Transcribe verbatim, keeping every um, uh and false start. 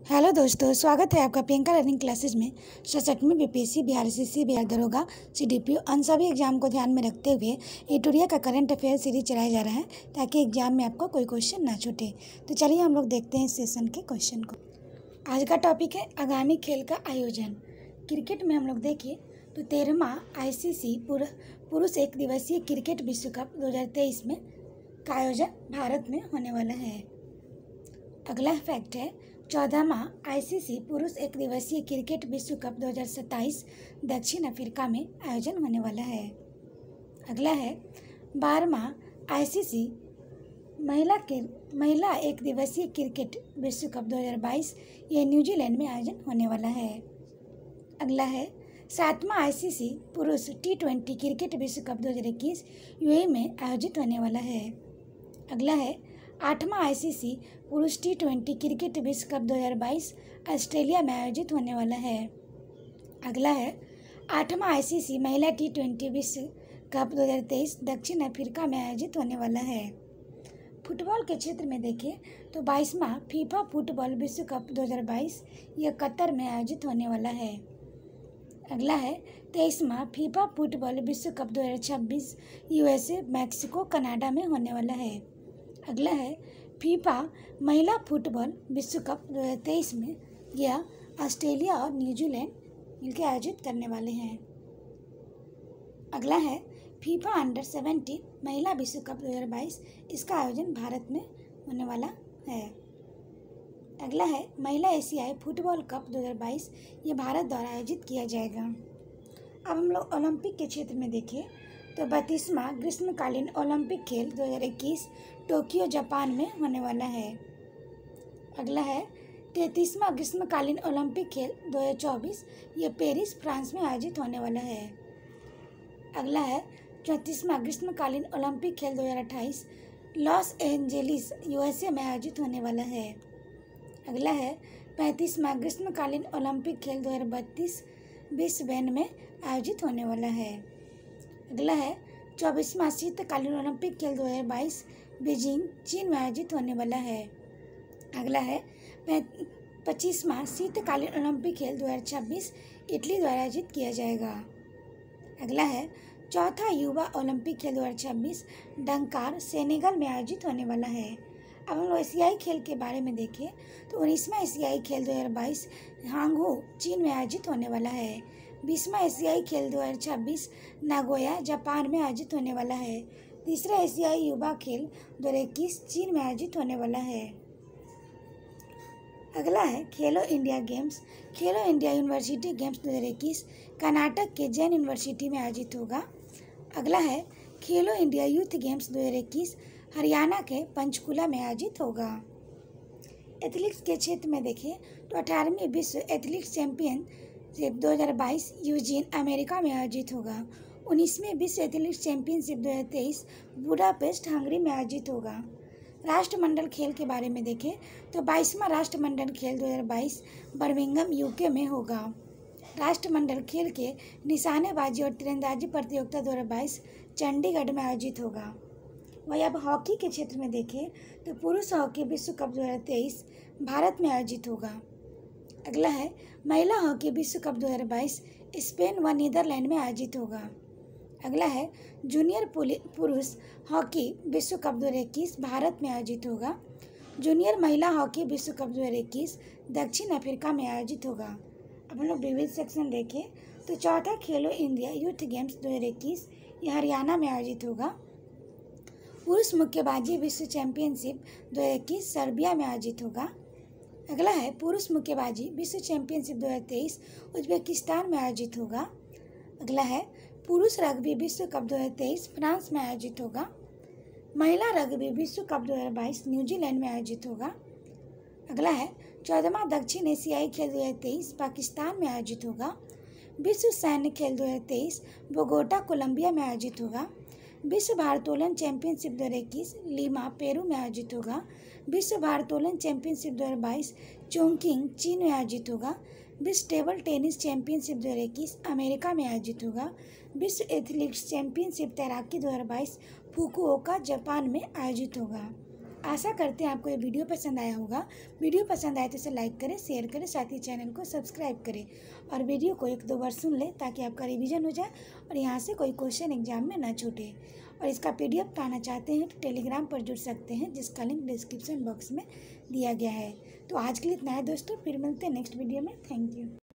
Hello दोस्तों, स्वागत है आपका प्रियंका लर्निंग क्लासेज में। सड़सठवीं बीपीएससी, बिहार एसएससी, बिहार दरोगा, सीडीपीओ उन सभी एग्जाम को ध्यान में रखते हुए एटूरिया का करंट अफेयर सीरीज चलाया जा रहा है ताकि एग्जाम में आपको कोई क्वेश्चन ना छूटे। तो चलिए हम लोग देखते हैं इस सेशन के क्वेश्चन को। आज का टॉपिक है आगामी खेल का आयोजन। क्रिकेट में हम लोग देखें तो तेरहवां आई सी सी पुरुष एक दिवसीय क्रिकेट विश्व कप दो हज़ार तेईस में का आयोजन भारत में होने वाला है। अगला फैक्ट है चौदहवां आई सी सी पुरुष एक दिवसीय क्रिकेट विश्व कप दो हज़ार सत्ताईस दक्षिण अफ्रीका में आयोजन होने वाला है। अगला है बारहवां आई सी सी महिला के महिला एक दिवसीय क्रिकेट विश्व कप दो हज़ार बाईस ये न्यूजीलैंड में आयोजन होने वाला है। अगला है सातवां आई सी सी पुरुष टी ट्वेंटी क्रिकेट विश्व कप दो हज़ार इक्कीस यूएई में आयोजित होने वाला है। अगला है आठवां आई सी सी पुरुष टी ट्वेंटी क्रिकेट विश्व कप दो हज़ार बाईस ऑस्ट्रेलिया में आयोजित होने वाला है। अगला है आठवां आई सी सी महिला टी ट्वेंटी विश्व कप दो हज़ार तेईस दक्षिण अफ्रीका में आयोजित होने वाला है। फुटबॉल के क्षेत्र में देखें तो बाईसवां फीफा फुटबॉल विश्व कप दो हज़ार बाईस यह कतर में आयोजित होने वाला है। अगला है तेईसवां फीफा फुटबॉल विश्व कप दो हज़ार छब्बीस यूएसए, मैक्सिको, कनाडा में होने वाला है। अगला है फीफा महिला फुटबॉल विश्व कप दो हज़ार तेईस में यह ऑस्ट्रेलिया और न्यूजीलैंड मिलकर आयोजित करने वाले हैं। अगला है फीफा अंडर सेवेंटीन महिला विश्व कप दो हज़ार बाईस, इसका आयोजन भारत में होने वाला है। अगला है महिला एशियाई फुटबॉल कप दो हज़ार बाईस, ये भारत द्वारा आयोजित किया जाएगा। अब हम लोग ओलंपिक के क्षेत्र में देखें तो बत्तीसवां ग्रीष्मकालीन ओलंपिक खेल दो हज़ार इक्कीस टोक्यो, जापान में होने वाला है। अगला है तैंतीसवां ग्रीष्मकालीन ओलंपिक खेल दो हज़ार चौबीस, ये पेरिस, फ्रांस में आयोजित होने वाला है। अगला है चौंतीसवां ग्रीष्मकालीन ओलंपिक खेल दो हज़ार अट्ठाईस लॉस एंजेलिस, यूएसए में आयोजित होने वाला है। अगला है पैंतीसवां ग्रीष्मकालीन ओलंपिक खेल दो हज़ार बत्तीस ब्रिस्बेन में आयोजित होने वाला है। अगला है चौबीसवां शीतकालीन ओलंपिक खेल दो हज़ार बाईस बीजिंग, चीन में आयोजित होने वाला है। अगला है पच्चीसवां शीतकालीन ओलंपिक खेल दो हज़ार छब्बीस इटली द्वारा आयोजित किया जाएगा। अगला है चौथा युवा ओलंपिक खेल दो हज़ार छब्बीस डंकार, सेनेगल में आयोजित होने वाला है। अब हम लोग एशियाई खेल के बारे में देखें तो उन्नीसवां एशियाई खेल दो हज़ार बाईस हांगझो, चीन में आयोजित होने वाला है। बीसवां एशियाई खेल दो हज़ार छब्बीस नागोया, जापान में आयोजित होने वाला है। तीसरा एशियाई युवा खेल दो हज़ार इक्कीस चीन में आयोजित होने वाला है। अगला है खेलो इंडिया गेम्स। खेलो इंडिया यूनिवर्सिटी गेम्स दो हज़ार इक्कीस कर्नाटक के जैन यूनिवर्सिटी में आयोजित होगा। अगला है खेलो इंडिया यूथ गेम्स दो हज़ार इक्कीस हरियाणा के पंचकुला में आयोजित होगा। एथलेटिक्स के क्षेत्र में देखें तो अठारहवीं विश्व एथलेटिक्स चैंपियनशिप दो हज़ार बाईस यूजीन, अमेरिका में आयोजित होगा। उन्नीसवीं विश्व एथलेटिक्स चैंपियनशिप दो हज़ार तेईस बुडापेस्ट, हंगरी में आयोजित होगा। राष्ट्रमंडल खेल के बारे में देखें तो बाईसवां राष्ट्रमंडल खेल दो हज़ार बाईस बर्मिंघम, यूके में होगा। राष्ट्रमंडल खेल के निशानेबाजी और तीरंदाजी प्रतियोगिता दो हज़ार बाईस चंडीगढ़ में आयोजित होगा। वही अब हॉकी के क्षेत्र में देखें तो पुरुष हॉकी विश्व कप दो हज़ार तेईस भारत में आयोजित होगा। अगला है महिला हॉकी विश्व कप दो हज़ार बाईस स्पेन व नीदरलैंड में आयोजित होगा। अगला है जूनियर पुरुष हॉकी विश्व कप दो हज़ार इक्कीस भारत में आयोजित होगा। जूनियर महिला हॉकी विश्व कप दो हज़ार इक्कीस दक्षिण अफ्रीका में आयोजित होगा। अब हम लोग विविध सेक्शन देखें तो चौथा खेलो इंडिया यूथ गेम्स दो हज़ार इक्कीस यह हरियाणा में आयोजित होगा। पुरुष मुक्केबाजी विश्व चैंपियनशिप दो हज़ार इक्कीस सर्बिया में आयोजित होगा। अगला है पुरुष मुक्केबाजी विश्व चैंपियनशिप दो हज़ार तेईस उज्बेकिस्तान में आयोजित होगा। अगला है पुरुष रग्बी विश्व कप दो हज़ार तेईस फ्रांस में आयोजित होगा। महिला रग्बी विश्व कप दो हज़ार बाईस न्यूजीलैंड में आयोजित होगा। अगला है चौदहवां दक्षिण एशियाई खेल दो हज़ार तेईस पाकिस्तान में आयोजित होगा। विश्व सैन्य खेल दो हज़ार तेईस बोगोटा, कोलंबिया में आयोजित होगा। विश्व भारोत्तोलन चैंपियनशिप दो हज़ार इक्कीस लीमा, पेरू में आयोजित होगा। विश्व भारोत्तोलन चैंपियनशिप दो हज़ार बाईस चोंगकिंग, चीन में आयोजित होगा। विश्व टेबल टेनिस चैंपियनशिप दो हज़ार इक्कीस अमेरिका में आयोजित होगा। विश्व एथलेटिक्स चैंपियनशिप तैराकी दो हज़ार बाईस फुकुओका, जापान में आयोजित होगा। आशा करते हैं आपको ये वीडियो पसंद आया होगा। वीडियो पसंद आए तो इसे लाइक करें, शेयर करें, साथ ही चैनल को सब्सक्राइब करें और वीडियो को एक दो बार सुन लें ताकि आपका रिवीजन हो जाए और यहाँ से कोई क्वेश्चन एग्जाम में ना छूटे। और इसका पीडीएफ पाना चाहते हैं तो टेलीग्राम पर जुड़ सकते हैं, जिसका लिंक डिस्क्रिप्शन बॉक्स में दिया गया है। तो आज के लिए इतना है दोस्तों, फिर मिलते हैं नेक्स्ट वीडियो में। Thank you.